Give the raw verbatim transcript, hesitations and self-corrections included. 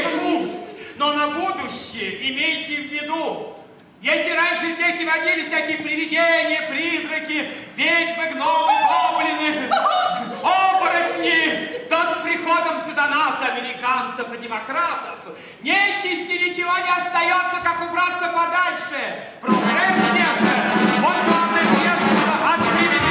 пусть, но на будущее имейте в виду. Если раньше здесь и водились всякие привидения, призраки, ведьмы, гномы, гоблины, оборотни, то с приходом сюда нас, американцев и демократов, нечисти ничего не остается, как убраться подальше. Прогресс нет. Вот главное средство от привидений.